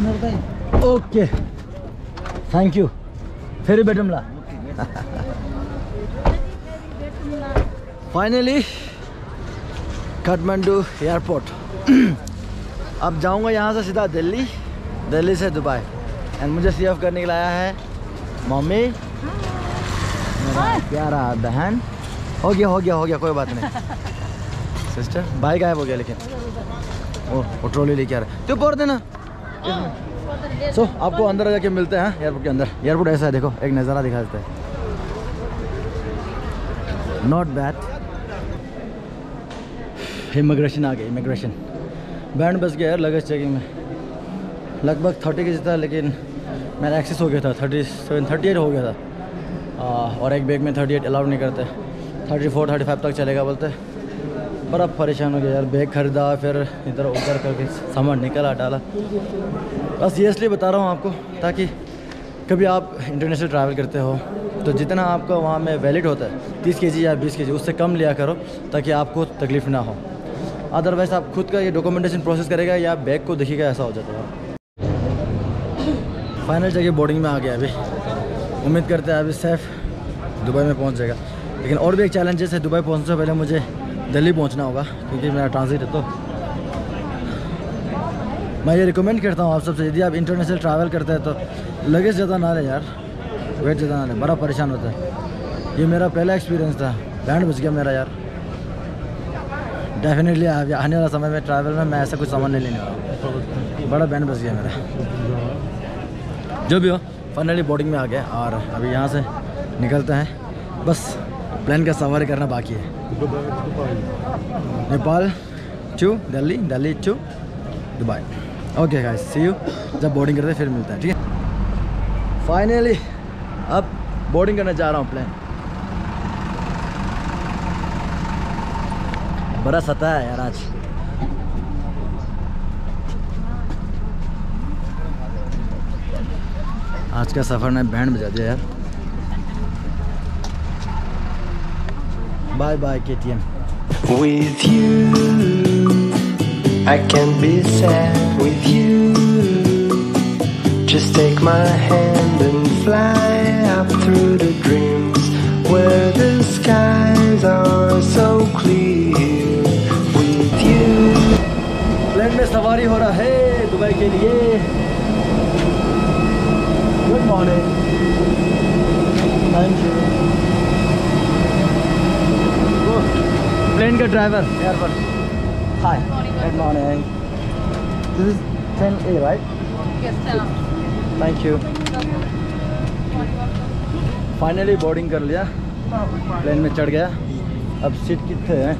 Okay thank you फेरी बेटमला finally Kathmandu airport. अब जाऊंगा यहाँ से सीधा दिल्ली, दिल्ली से दुबई। एंड मुझे सीएफ करने के लिए आया है मम्मी, मेरा प्यारा बहन। हो गया कोई बात नहीं। सिस्टर भाई गायब हो गया लेकिन वो ट्रॉली लेके आ रहा है तो बोल देना। सो आपको अंदर जाके मिलते हैं एयरपोर्ट के अंदर। एयरपोर्ट ऐसा है, देखो एक नज़ारा दिखा देते हैं। Not bad. इमिग्रेशन आ गई, इमिग्रेशन बैंड बस गया यार लगेज चेकिंग में। लगभग 30 केजी था लेकिन मेरा एक्सेस हो गया था, 38 हो गया था। और एक बैग में 38 अलाउ नहीं करते, 34 35 तक चलेगा बोलते। बड़ा परेशान हो गया यार, बैग खरीदा फिर इधर उधर करके सामान निकला डाला। बस ये इसलिए बता रहा हूँ आपको ताकि कभी आप इंटरनेशनल ट्रैवल करते हो तो जितना आपका वहाँ में वैलिड होता है 30 केजी या 20 केजी उससे कम लिया करो ताकि आपको तकलीफ़ ना हो। अदरवाइज़ आप खुद का ये डॉक्यूमेंटेशन प्रोसेस करेगा या बैग को देखिएगा ऐसा हो जाता है। फाइनल जगह बोर्डिंग में आ गया अभी। उम्मीद करते हैं अभी सेफ दुबई में पहुंच जाएगा। लेकिन और भी एक चैलेंजेस है, दुबई पहुंचने से पहले मुझे दिल्ली पहुंचना होगा क्योंकि मेरा ट्रांजिट है। तो मैं ये रिकमेंड करता हूँ आप सबसे, यदि आप इंटरनेशनल ट्रैवल करते हैं तो लगेज ज़्यादा ना ले यार, वेट ज़्यादा ना ले, बड़ा परेशान होता है। ये मेरा पहला एक्सपीरियंस था, बैंड बच गया मेरा यार। डेफिनेटली आने वाला समय में ट्रैवल में मैं ऐसा कुछ सामान नहीं लेने वाला हूँ, बड़ा बैंड बच गया मेरा। जो भी हो फाइनली बोर्डिंग में आ गया और अभी यहाँ से निकलते हैं। बस प्लेन का सवारी करना बाकी है। Nepal to Delhi, Delhi to Dubai. Okay guys, see you जब बोर्डिंग करते हैं फिर मिलता है, ठीक है। फाइनली अब बोर्डिंग करने जा रहा हूँ प्लेन। बड़ा सता है यार आज। आज का सफ़र ने बैंड बजा दिया यार। Bye bye KTM। With you I can be sad with you. Just take my hand and fly up through the dreams where the skies are so clear. With you plane में सवारी हो रहा है Dubai के लिए। Good morning, thank you. Plane का driver airport. Hi, good morning. This is 10A right? Yes, sir. Thank you. Finally boarding कर लिया, प्लेन में चढ़ गया। अब सीट कितने हैं?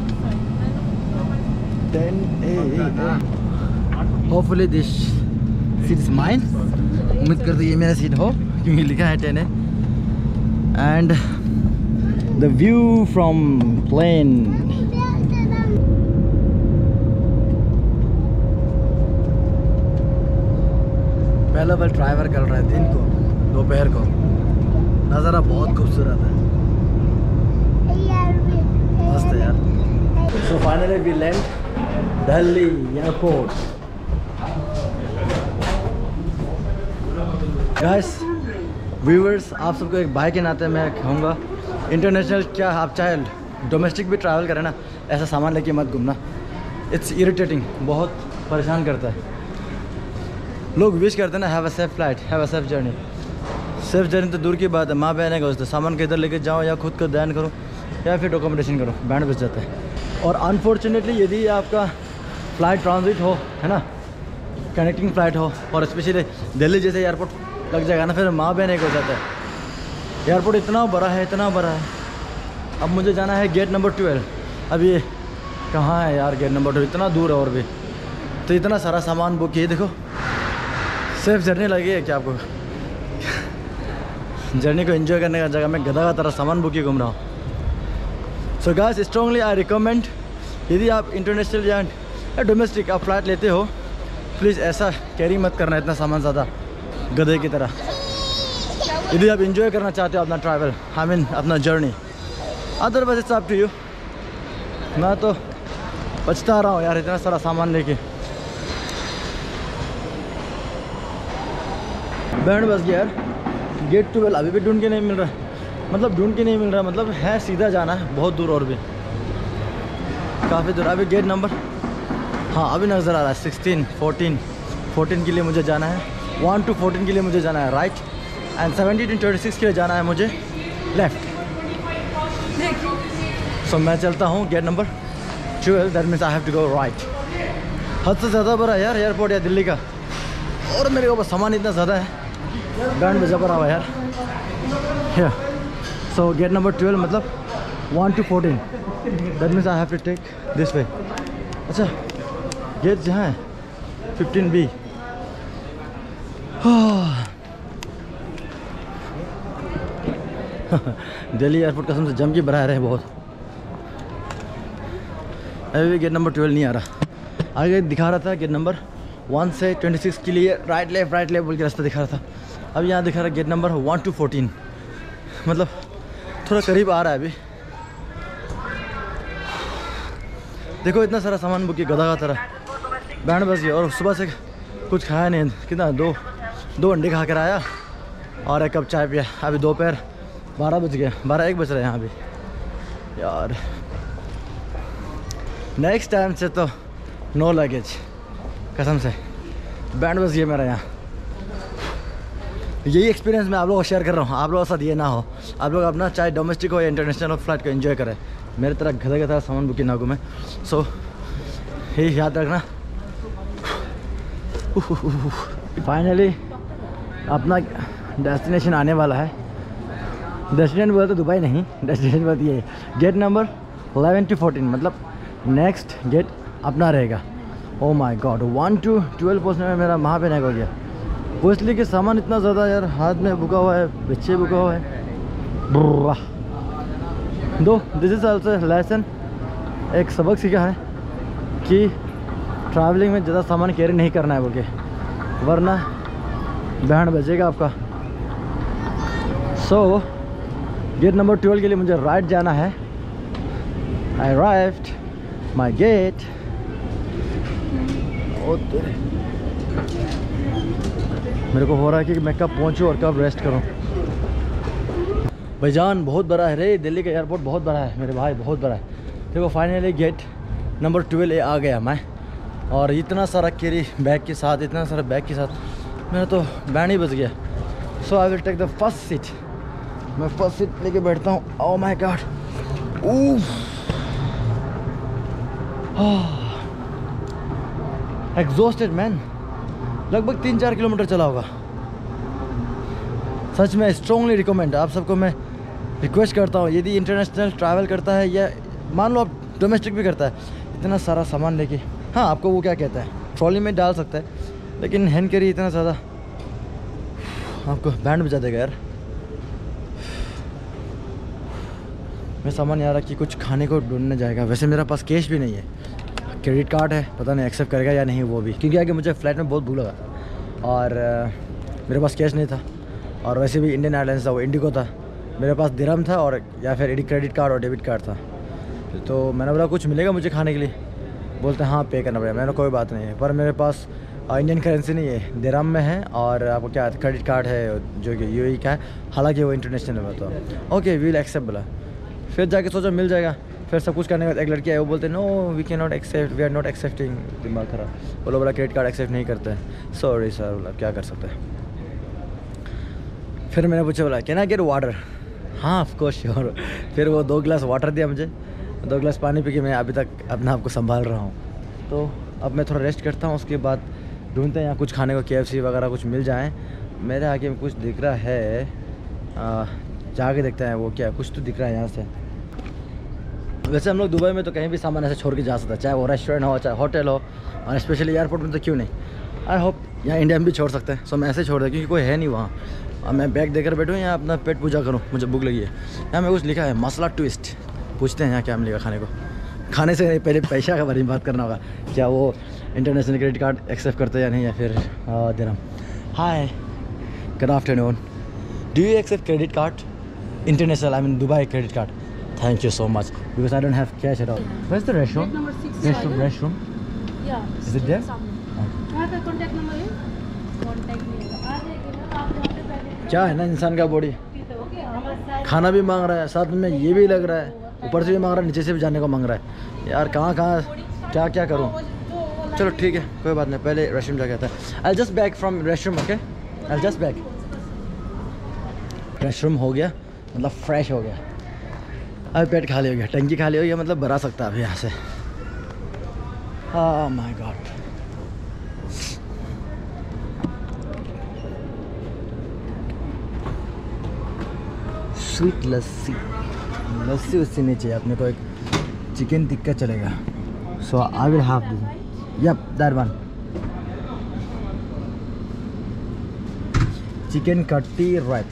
10A। Hopefully this seat is mine. उम्मीद करते ये मेरा सीट हो क्योंकि लिखा है 10A। And the view from plane. पहला बार ड्राइवर कर रहा है दिन को, दोपहर को। नज़ारा बहुत खूबसूरत है, मस्त है यार। So finally we land Delhi airport. Guys viewers, आप सबको एक भाई के नाते मैं कहूँगा, इंटरनेशनल क्या आप चाहे डोमेस्टिक भी ट्रैवल करें ना, ऐसा सामान लेके मत घूमना। इट्स इरिटेटिंग, बहुत परेशान करता है। लोग विश करते हैं ना have a safe flight, have a safe journey. Safe journey तो दूर की बात है, माँ बहने का उससे सामान के इधर लेके जाओ या खुद को ध्यान करो या फिर डॉक्यूमेंटेशन करो, बैंड बच जाता है। और अनफॉर्चुनेटली यदि आपका फ़्लाइट ट्रांजिट हो, है ना, कनेक्टिंग फ़्लाइट हो और स्पेशली दिल्ली जैसे एयरपोर्ट लग जाएगा ना, फिर माँ बहने का हो जाता है। एयरपोर्ट इतना बड़ा है, इतना बड़ा है। अब मुझे जाना है गेट नंबर 12। अब ये कहाँ है यार गेट नंबर 12? इतना दूर है और भी। तो इतना सारा सामान बुक किए, देखो सेफ जर्नी लगी है क्या आपको? जर्नी को एंजॉय करने का जगह मैं गधा का तरह सामान बुक ही घूम रहा हूँ। So guys strongly I recommend, यदि आप इंटरनेशनल या डोमेस्टिक आप फ्लाइट लेते हो, प्लीज़ ऐसा कैरी मत करना इतना सामान ज़्यादा गधे की तरह। यदि आप इंजॉय करना चाहते हो अपना ट्रैवल, आई मीन अपना journey, otherwise it's up to you. मैं तो पछता रहा हूँ यार इतना सारा सामान लेके। बैंड बस गया यार, गेट 12 अभी भी ढूंढ के नहीं मिल रहा, मतलब ढूंढ के नहीं मिल रहा, मतलब है सीधा जाना है बहुत दूर और भी काफ़ी दूर। अभी गेट नंबर, हाँ अभी नज़र आ रहा है 16, 14 के लिए मुझे जाना है, 1 to 14 के लिए मुझे जाना है राइट, एंड 17 to 26 के लिए जाना है मुझे लेफ्ट। सो मैं चलता हूँ gate number 12, that means I have to go right. हद से ज़्यादा बड़ा यार एयरपोर्ट या दिल्ली का, और मेरे को बस सामान इतना ज़्यादा है, बैंड बजा पड़ा हुआ यार। सो गेट नंबर 12 मतलब 1 to 14, that means I have to take this way. अच्छा गेट जहाँ है 15B। दिल्ली एयरपोर्ट कसम से जम के भरा रहे बहुत। अभी भी गेट नंबर 12 नहीं आ रहा, आगे दिखा रहा था गेट नंबर 1 से 26 के लिए राइट लेफ्ट बोल के रास्ता दिखा रहा था। अब यहाँ दिखा रहा है गेट नंबर 1 to 14, मतलब थोड़ा करीब आ रहा है अभी। देखो इतना सारा सामान बुक किया गधा का तरह, बैंड बज गया, और सुबह से कुछ खाया नहीं, कितना दो अंडे खा कर आया और एक कप चाय पिया। अभी दोपहर 12 बज गया, 12-1 बज रहे हैं यहाँ अभी यार। नेक्स्ट टाइम से तो नो लगेज, कसम से बैंड बज गया मेरा यहाँ। यही एक्सपीरियंस मैं आप लोगों को शेयर कर रहा हूँ, आप लोगों के साथ ये ना हो, आप लोग अपना चाहे डोमेस्टिक हो या इंटरनेशनल हो फ्लाइट को एंजॉय करें, मेरे तरह गधे की तरह सामान बुकिंग ना घूमें। सो यही याद रखना। फाइनली अपना डेस्टिनेशन आने वाला है। डेस्टिनेशन बोले तो दुबई नहीं, डेस्टिनेशन बोलती है गेट नंबर 11 to 14, मतलब नेक्स्ट गेट अपना रहेगा। ओ माय गॉड, 1 to 12 पहुँचने में मेरा वहाँ पे नहीं हो गया, वो इसलिए कि सामान इतना ज़्यादा यार, हाथ में बुका हुआ है, पीछे बुका हुआ है। दो दिस इज़ ऑल्सो लेसन, एक सबक सीखा है कि ट्रैवलिंग में ज़्यादा सामान कैरी नहीं करना है बोल के, वरना बैंड बजेगा आपका। सो गेट नंबर 12 के लिए मुझे राइट जाना है। I arrived my gate. मेरे को हो रहा है कि मैं कब पहुंचूं और कब रेस्ट करूं। भाईजान बहुत बड़ा है रे, दिल्ली का एयरपोर्ट बहुत बड़ा है मेरे भाई, बहुत बड़ा है। देखो फाइनली गेट नंबर 12 आ गया मैं, और इतना सारा कैरी बैग के साथ, इतना सारा बैग के साथ मेरा तो बैंड ही बज गया। So I will take the first seat. मैं फर्स्ट सीट लेके बैठता हूँ। Oh my god, exhausted man, लगभग 3-4 किलोमीटर चला होगा। सच में स्ट्रॉन्गली रिकमेंड, आप सबको मैं रिक्वेस्ट करता हूँ, यदि इंटरनेशनल ट्रैवल करता है या मान लो आप डोमेस्टिक भी करता है, इतना सारा सामान लेके, हाँ आपको वो क्या कहता है ट्रॉली में डाल सकता है, लेकिन हैंड कैरी इतना ज़्यादा आपको बैंड बजा देगा यार। मैं सामान यहाँ रख के कुछ खाने को ढूंढने जाएगा। वैसे मेरा पास कैश भी नहीं है, क्रेडिट कार्ड है, पता नहीं एक्सेप्ट करेगा या नहीं वो भी, क्योंकि आगे मुझे फ़्लाइट में बहुत भूल लगा और मेरे पास कैश नहीं था, और वैसे भी इंडियन एयरलाइंस था, वो इंडिगो था, मेरे पास दिरहम था और या फिर क्रेडिट कार्ड और डेबिट कार्ड था। तो मैंने बोला कुछ मिलेगा मुझे खाने के लिए, बोलते हैं हाँ पे करना पड़ेगा। मैंने कोई बात नहीं है, पर मेरे पास इंडियन करेंसी नहीं है, दिरहम में है, और आपको क्या क्रेडिट कार्ड है जो कि यूएई का है, हालांकि वो इंटरनेशनल है। तो ओके वी विल एक्सेप्ट बोला, फिर जाके सोचा मिल जाएगा। फिर सब कुछ करने के बाद एक लड़की आई, वो बोलते no we can not accept, we are not accepting. दिमाग खराब, बोलो बोला क्रेडिट कार्ड एक्सेप्ट नहीं करते हैं। सॉरी सर, बोला क्या कर सकते हैं। फिर मैंने पूछा, बोला कैन आई गेट वाटर? हाँ ऑफ कोर्स श्योर। फिर वो 2 गिलास वाटर दिया मुझे, 2 गिलास पानी पी के मैं अभी तक अपने आप को संभाल रहा हूँ। तो अब मैं थोड़ा रेस्ट करता हूँ, उसके बाद ढूंढते हैं यहाँ कुछ खाने को, KFC वगैरह कुछ मिल जाए। मेरे आगे में कुछ दिख रहा है, जाके देखते हैं वो क्या, कुछ तो दिख रहा है यहाँ से। वैसे हम लोग दुबई में तो कहीं भी सामान ऐसे छोड़ के जा सकते हैं, चाहे वो रेस्टोरेंट हो चाहे होटल हो, और स्पेशली एयरपोर्ट में तो क्यों नहीं। आई होप यहाँ इंडिया में भी छोड़ सकते हैं। सो मैं ऐसे छोड़ दूँ क्योंकि कोई है नहीं वहाँ। अब मैं बैग देकर बैठूँ या अपना पेट पूजा करूँ, मुझे भूख लगी है। यहाँ में कुछ लिखा है मसाला ट्विस्ट, पूछते हैं यहाँ क्या मिलेगा खाने को। खाने से पहले पैसा के बारे में बात करना होगा, क्या वो इंटरनेशनल क्रेडिट कार्ड एक्सेप्ट करते हैं या नहीं, या फिर दिरहम। Hi good afternoon, do you accept credit card? International, I mean Dubai credit card. Thank you so much, because I don't have cash at all. Where's the restroom? Number 6. Restroom? Yeah. Is it there? वहाँ पे contact number है? Contact नहीं होगा। आ जाएगा ना, आप क्या है ना इंसान का बॉडी, खाना भी मांग रहा है, साथ में ये भी लग रहा है, ऊपर से भी मांग रहा है, नीचे से भी जाने को मांग रहा है। यार कहाँ क्या क्या करूँ। चलो ठीक है, कोई बात नहीं, पहले रेस्टरूम जाके आता है। I just back from restroom, okay, I just back. Restroom हो गया, मतलब फ्रेश हो गया। अभी पेट खाली हो गया, टंकी खाली हो गया, मतलब भरा सकता है अभी यहाँ से। Oh my god. Sweet lassi, lassi उससे नहीं चाहिए अपने को, एक चिकन टिक्का चलेगा। So I will have this, yep that one, chicken kathi right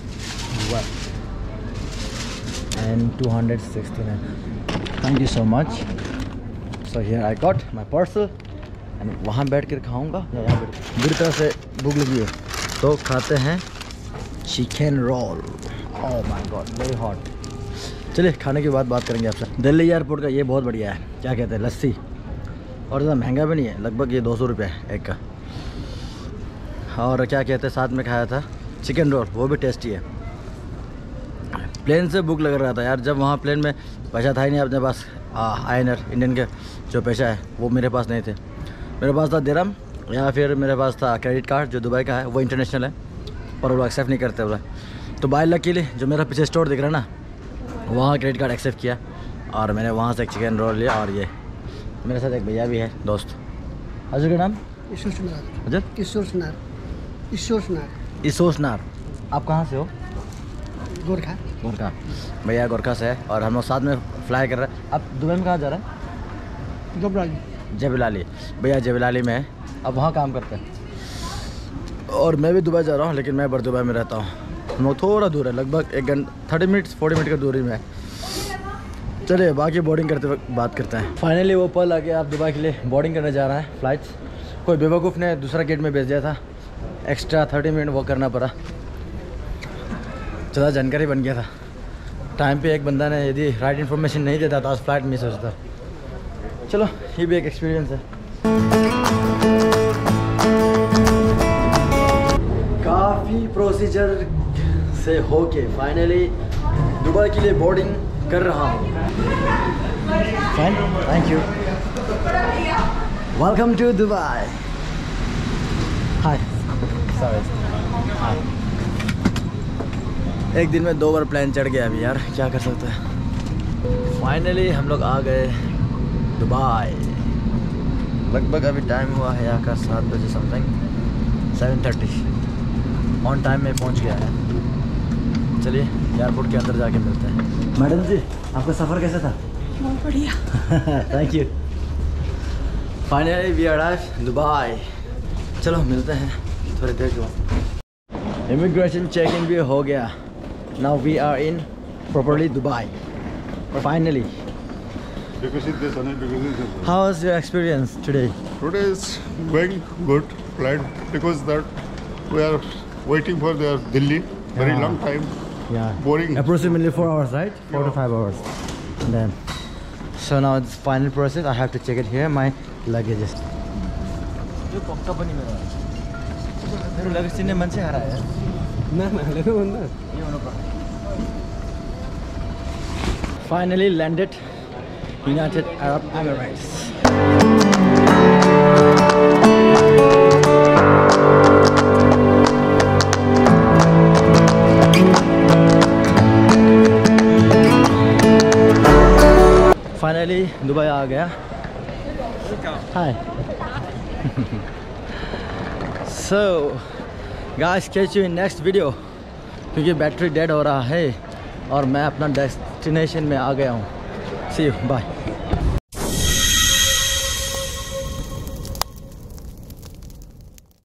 and 269। Thank you so much. So here I got my parcel and वहाँ बैठ कर खाऊँगा या यहाँ बैठ। बुरी तरह से भूख लगी है तो खाते हैं chicken roll. Oh my god very hot. चलिए खाने के बाद बात करेंगे आपसे। दिल्ली एयरपोर्ट का ये बहुत बढ़िया है, क्या कहते हैं, लस्सी, और ज़्यादा महंगा भी नहीं है, लगभग ये 200 रुपये एक का। और क्या कहते हैं, साथ में खाया था चिकन रोल, वो भी टेस्टी है। प्लेन से भूख लग रहा था यार, जब वहाँ प्लेन में पैसा था ही नहीं अपने पास, INR इंडियन के जो पैसा है वो मेरे पास नहीं थे। मेरे पास था दिरहम या फिर मेरे पास था क्रेडिट कार्ड जो दुबई का है, वो इंटरनेशनल है और वो एक्सेप्ट नहीं करते बोला। तो बाय लकीली जो मेरा पीछे स्टोर दिख रहा है ना, वहाँ क्रेडिट कार्ड एक्सेप्ट किया और मैंने वहाँ से एक चिकन रोल लिया। और ये मेरे साथ एक भैया भी है, दोस्त। हजर का नाम ईश्वर सुनार। हजर ईश्वर सुनार। ईश्वर सुनार। ईश्वर सुनार। आप कहाँ से हो? गोरखा। गोरखा। भैया गोरखा से है और हम लोग साथ में फ्लाई कर रहे हैं। आप दुबई में कहाँ जा रहे हैं? जबलाली। जबलाली। भैया जबलाली में है, अब वहाँ काम करते हैं। और मैं भी दुबई जा रहा हूँ, लेकिन मैं बरदुबई में रहता हूँ। हम लोग थोड़ा दूर है, लगभग 1 घंटा 30 मिनट 40 मिनट की दूरी में है। चलिए बाकी बोर्डिंग करते वक्त बात करते हैं। फाइनली वो पल आ गया, आप दुबई के लिए बोर्डिंग करने जा रहे हैं फ़्लाइट्स। कोई बेवकूफ़ ने दूसरा गेट में भेज दिया था, एक्स्ट्रा 30 मिनट वो करना पड़ा। ज़्यादा जानकारी बन गया था। टाइम पे एक बंदा ने यदि राइट इन्फॉर्मेशन नहीं देता तो आज फ्लाइट मिस हो जाता। चलो ये भी एक एक्सपीरियंस है। काफ़ी प्रोसीजर से होके फाइनली दुबई के लिए बोर्डिंग कर रहा हूँ। Fine, thank you, welcome to Dubai. Hi, sorry, hi. एक दिन में 2 बार प्लेन चढ़ गया अभी यार, क्या कर सकते हैं। फाइनली हम लोग आ गए दुबई। लगभग अभी टाइम हुआ है यहाँ का 7 बजे समथिंग, 7:30। ऑन टाइम में पहुँच गया है। चलिए एयरपोर्ट के अंदर जाके मिलते हैं। मैडम जी आपका सफ़र कैसा था? बहुत बढ़िया। Thank you. Finally we arrive Dubai. चलो मिलते हैं थोड़ी देर के बाद। इमिग्रेशन चेक इन भी हो गया। Now we are in properly Dubai finally. How was your experience today? Today is going good flight because that we are waiting for the Delhi very long time. Yeah. Boring. Approximately 4 hours, right? 4 to 5 hours. And then, so now it's final process. I have to check it here. My luggages. ये पक्का बनी मेरा। मेरे luggage ने मन से हराया है। ना लेने बंदा। ये होना पड़ा। Finally landed United Arab Emirates. Finally Dubai आ गया। Hi. So guys catch you in next video, क्योंकि बैटरी डेड हो रहा है और मैं अपना डेस्टिनेशन में आ गया हूँ। See you, bye.